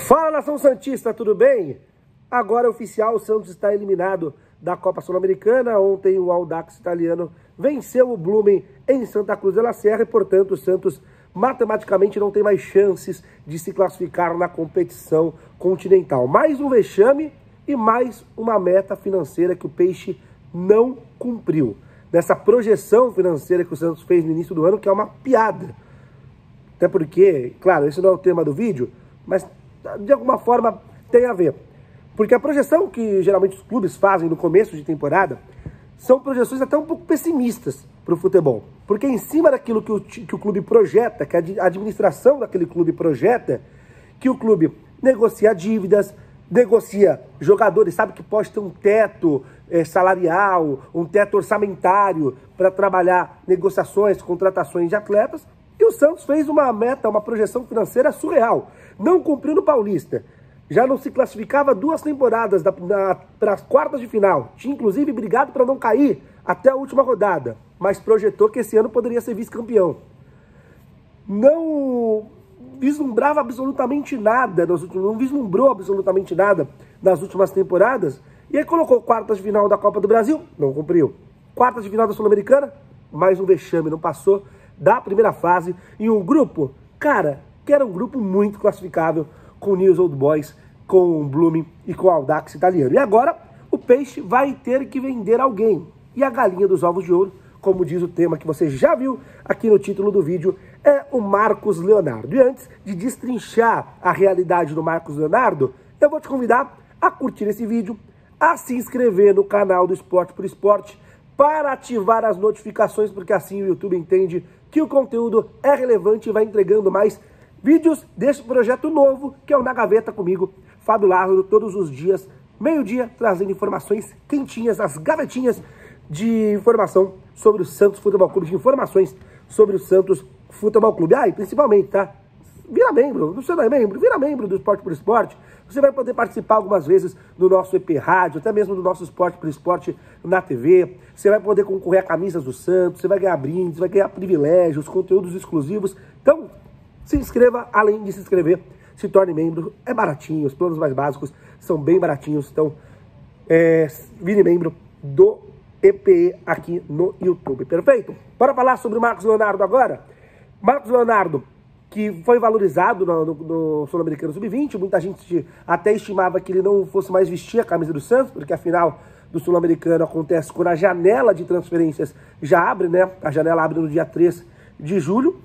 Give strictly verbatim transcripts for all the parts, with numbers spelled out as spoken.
Fala, nação santista, tudo bem? Agora é oficial, o Santos está eliminado da Copa Sul-Americana. Ontem o Audax italiano venceu o Blumen em Santa Cruz de la Sierra e, portanto, o Santos matematicamente não tem mais chances de se classificar na competição continental. Mais um vexame e mais uma meta financeira que o Peixe não cumpriu. Nessa projeção financeira que o Santos fez no início do ano, que é uma piada. Até porque, claro, esse não é o tema do vídeo, mas de alguma forma tem a ver. Porque a projeção que geralmente os clubes fazem no começo de temporada são projeções até um pouco pessimistas para o futebol. Porque em cima daquilo que o, que o clube projeta, que a administração daquele clube projeta, que o clube negocia dívidas, negocia jogadores, sabe que pode ter um teto é, salarial, um teto orçamentário para trabalhar negociações, contratações de atletas. E o Santos fez uma meta, uma projeção financeira surreal. Não cumpriu no Paulista. Já não se classificava duas temporadas para as quartas de final. Tinha inclusive brigado para não cair até a última rodada. Mas projetou que esse ano poderia ser vice-campeão. Não vislumbrava absolutamente nada, nos últimos, não vislumbrou absolutamente nada nas últimas temporadas. E aí colocou quartas de final da Copa do Brasil, não cumpriu. Quartas de final da Sul-Americana, mais um vexame, não passou da primeira fase, em um grupo, cara, que era um grupo muito classificável, com o News Old Boys, com o Blumen e com o Audax italiano. E agora, o Peixe vai ter que vender alguém. E a galinha dos ovos de ouro, como diz o tema que você já viu aqui no título do vídeo, é o Marcos Leonardo. E antes de destrinchar a realidade do Marcos Leonardo, eu vou te convidar a curtir esse vídeo, a se inscrever no canal do Esporte por Esporte, para ativar as notificações, porque assim o YouTube entende que o conteúdo é relevante e vai entregando mais vídeos desse projeto novo, que é o Na Gaveta comigo, Fábio Lázaro, todos os dias, meio-dia, trazendo informações quentinhas, as gavetinhas de informação sobre o Santos Futebol Clube, de informações sobre o Santos Futebol Clube. Ah, e principalmente, tá? Vira membro, você não é membro, vira membro do Esporte por Esporte. Você vai poder participar algumas vezes do nosso E P Rádio, até mesmo do nosso Esporte por Esporte na T V. Você vai poder concorrer a camisas do Santos, você vai ganhar brindes, vai ganhar privilégios, conteúdos exclusivos. Então, se inscreva, além de se inscrever, se torne membro. É baratinho, os planos mais básicos são bem baratinhos. Então, é, vire membro do E P E aqui no YouTube. Perfeito? Bora falar sobre o Marcos Leonardo agora? Marcos Leonardo, que foi valorizado no, no, no Sul-Americano sub vinte, muita gente até estimava que ele não fosse mais vestir a camisa do Santos, porque a final do Sul-Americano acontece quando a janela de transferências já abre, né? A janela abre no dia três de julho,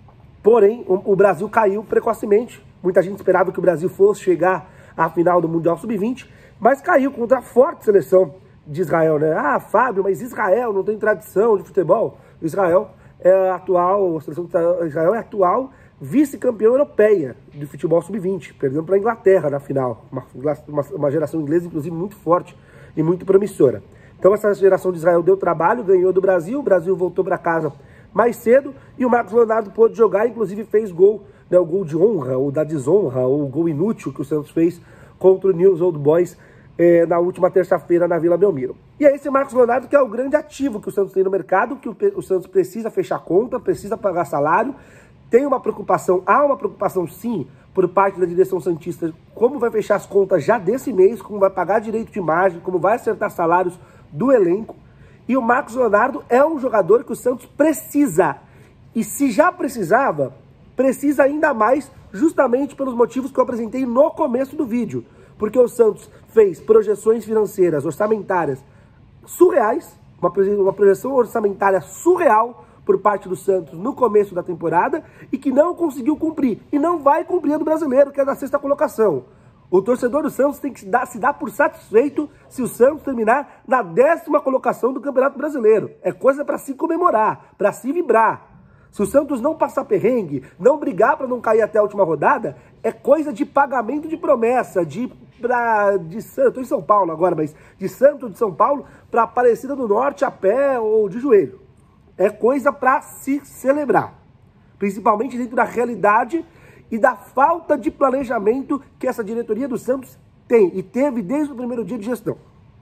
porém o, o Brasil caiu precocemente, muita gente esperava que o Brasil fosse chegar à final do Mundial sub vinte, mas caiu contra a forte seleção de Israel, né? Ah, Fábio, mas Israel não tem tradição de futebol. Israel é atual, a seleção de Israel é atual vice-campeã europeia de futebol sub vinte, perdendo para a Inglaterra na final. Uma, uma, uma geração inglesa, inclusive, muito forte e muito promissora. Então essa geração de Israel deu trabalho, ganhou do Brasil, o Brasil voltou para casa mais cedo e o Marcos Leonardo pôde jogar, inclusive fez gol, né, o gol de honra, ou da desonra, ou o gol inútil que o Santos fez contra o News Old Boys eh, na última terça-feira na Vila Belmiro. E é esse Marcos Leonardo que é o grande ativo que o Santos tem no mercado, que o, o Santos precisa fechar conta, precisa pagar salário. Tem uma preocupação, há uma preocupação sim, por parte da direção santista, como vai fechar as contas já desse mês, como vai pagar direito de imagem, como vai acertar salários do elenco. E o Marcos Leonardo é um jogador que o Santos precisa. E se já precisava, precisa ainda mais, justamente pelos motivos que eu apresentei no começo do vídeo. Porque o Santos fez projeções financeiras, orçamentárias surreais, uma projeção orçamentária surreal por parte do Santos no começo da temporada e que não conseguiu cumprir. E não vai cumprir do brasileiro, que é da sexta colocação. O torcedor do Santos tem que se dar, se dar por satisfeito se o Santos terminar na décima colocação do Campeonato Brasileiro. É coisa para se comemorar, para se vibrar. Se o Santos não passar perrengue, não brigar para não cair até a última rodada, é coisa de pagamento de promessa, de, pra, de eu tô em São Paulo agora, mas de Santos de São Paulo para Aparecida do Norte a pé ou de joelho. É coisa para se celebrar, principalmente dentro da realidade e da falta de planejamento que essa diretoria do Santos tem e teve desde o primeiro dia de gestão.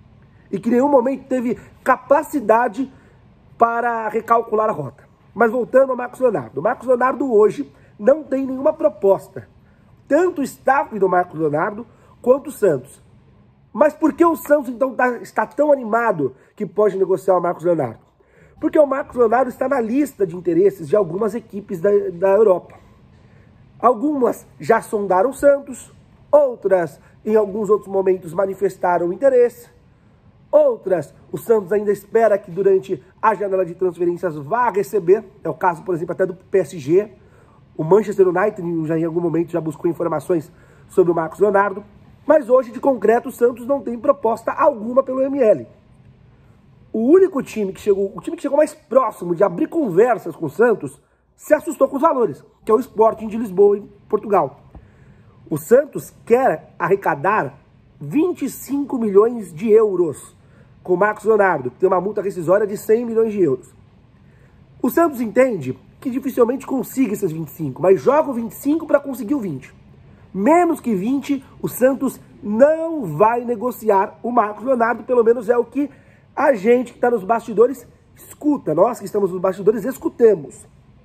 E que em nenhum momento teve capacidade para recalcular a rota. Mas voltando ao Marcos Leonardo. O Marcos Leonardo hoje não tem nenhuma proposta. tanto o staff do Marcos Leonardo quanto o Santos. Mas por que o Santos, então, tá, está tão animado que pode negociar o Marcos Leonardo? Porque o Marcos Leonardo está na lista de interesses de algumas equipes da, da Europa. Algumas já sondaram o Santos, outras, em alguns outros momentos, manifestaram interesse. Outras, o Santos ainda espera que durante a janela de transferências vá receber. É o caso, por exemplo, até do P S G. O Manchester United já em algum momento já buscou informações sobre o Marcos Leonardo. Mas hoje, de concreto, o Santos não tem proposta alguma pelo M L. O único time que chegou, o time que chegou mais próximo de abrir conversas com o Santos se assustou com os valores, que é o Sporting de Lisboa, em Portugal. O Santos quer arrecadar vinte e cinco milhões de euros com o Marcos Leonardo, que tem uma multa rescisória de cem milhões de euros. O Santos entende que dificilmente consiga esses vinte e cinco, mas joga o vinte e cinco para conseguir o vinte. Menos que vinte, o Santos não vai negociar o Marcos Leonardo, pelo menos é o que a gente que está nos bastidores escuta. Nós que estamos nos bastidores escutemos.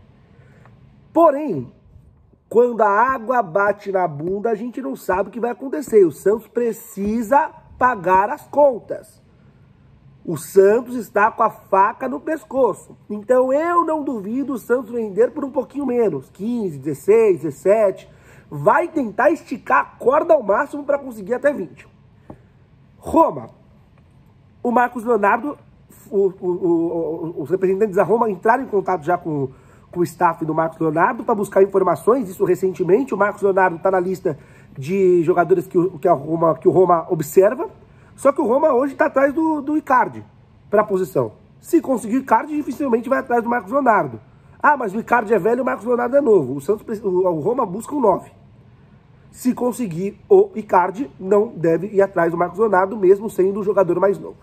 Porém, quando a água bate na bunda, a gente não sabe o que vai acontecer. O Santos precisa pagar as contas. O Santos está com a faca no pescoço. Então eu não duvido o Santos vender por um pouquinho menos. quinze, dezesseis, dezessete. Vai tentar esticar a corda ao máximo para conseguir até vinte. Roma. O Marcos Leonardo, o, o, o, os representantes da Roma entraram em contato já com, com o staff do Marcos Leonardo para buscar informações. Isso recentemente. O Marcos Leonardo está na lista de jogadores que o, que, a Roma, que o Roma observa. Só que o Roma hoje está atrás do, do Icardi para a posição. Se conseguir o Icardi, dificilmente vai atrás do Marcos Leonardo. Ah, mas o Icardi é velho e o Marcos Leonardo é novo. O, Santos, o, o Roma busca um nove. Se conseguir o Icardi, não deve ir atrás do Marcos Leonardo, mesmo sendo o jogador mais novo.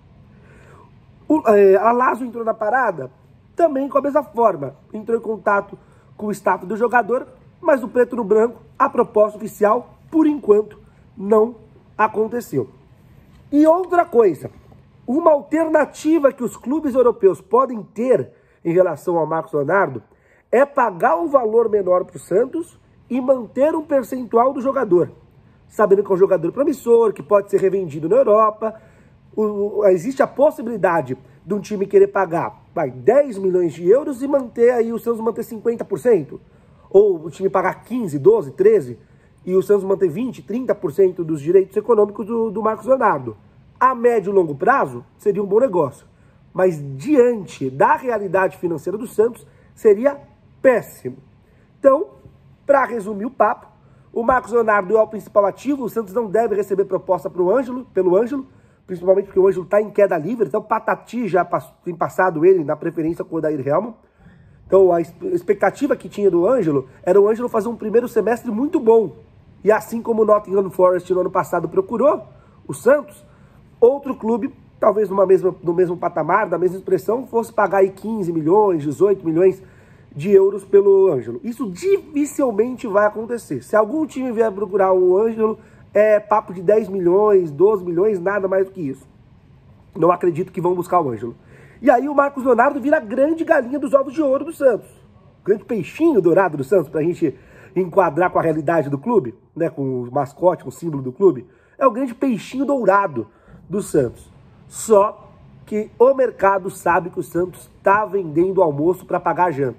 O, é, a Lazio entrou na parada também com a mesma forma. Entrou em contato com o staff do jogador, mas o preto no branco, a proposta oficial, por enquanto, não aconteceu. E outra coisa, uma alternativa que os clubes europeus podem ter em relação ao Marcos Leonardo é pagar um valor menor para o Santos e manter um percentual do jogador. Sabendo que é um jogador promissor, que pode ser revendido na Europa. O, o, existe a possibilidade de um time querer pagar vai, dez milhões de euros e manter aí o Santos manter cinquenta por cento. Ou o time pagar quinze, doze, treze e o Santos manter vinte, trinta por cento dos direitos econômicos do, do Marcos Leonardo. A médio e longo prazo seria um bom negócio. Mas diante da realidade financeira do Santos, seria péssimo. Então, para resumir o papo, o Marcos Leonardo é o principal ativo. O Santos não deve receber proposta pro Ângelo, pelo Ângelo, principalmente porque o Ângelo está em queda livre. Então, Patati já tem passado ele na preferência com o Odair Helman. Então, a expectativa que tinha do Ângelo era o Ângelo fazer um primeiro semestre muito bom. E assim como o Nottingham Forest no ano passado procurou o Santos, outro clube, talvez numa mesma, no mesmo patamar, da mesma expressão, fosse pagar aí quinze milhões, dezoito milhões de euros pelo Ângelo. Isso dificilmente vai acontecer. Se algum time vier procurar o Ângelo, é papo de dez milhões, doze milhões, nada mais do que isso. Não acredito que vão buscar o Ângelo. E aí o Marcos Leonardo vira a grande galinha dos ovos de ouro do Santos. Grande peixinho dourado do Santos, pra gente enquadrar com a realidade do clube, né, com o mascote, com o símbolo do clube. É o grande peixinho dourado do Santos. Só que o mercado sabe que o Santos está vendendo o almoço para pagar a janta.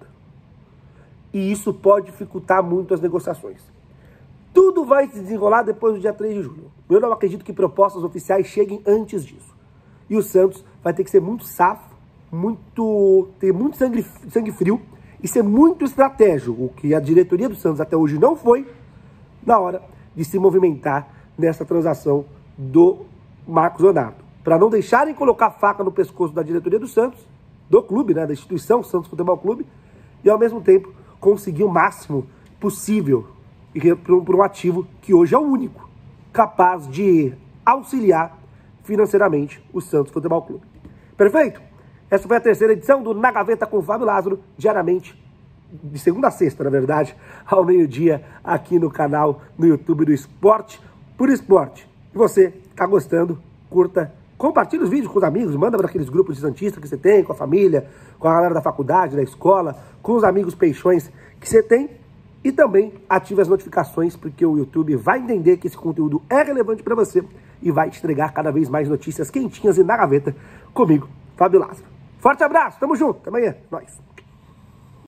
E isso pode dificultar muito as negociações. Tudo vai se desenrolar depois do dia três de julho. Eu não acredito que propostas oficiais cheguem antes disso. E o Santos vai ter que ser muito safo, muito, ter muito sangue, sangue frio e ser muito estratégico, o que a diretoria do Santos até hoje não foi, na hora de se movimentar nessa transação do Marcos Leonardo. Para não deixarem colocar faca no pescoço da diretoria do Santos, do clube, né, da instituição Santos Futebol Clube, e ao mesmo tempo conseguir o máximo possível para um ativo que hoje é o único capaz de auxiliar financeiramente o Santos Futebol Clube. Perfeito? Essa foi a terceira edição do Na Gaveta com o Fábio Lázaro, diariamente, de segunda a sexta, na verdade, ao meio-dia, aqui no canal no YouTube do Esporte por Esporte. E você está gostando, curta, compartilha os vídeos com os amigos, manda para aqueles grupos de santistas que você tem, com a família, com a galera da faculdade, da escola, com os amigos peixões que você tem. E também ative as notificações, porque o YouTube vai entender que esse conteúdo é relevante para você e vai te entregar cada vez mais notícias quentinhas e na gaveta comigo, Fábio Lázaro. Forte abraço, tamo junto, até amanhã, nós.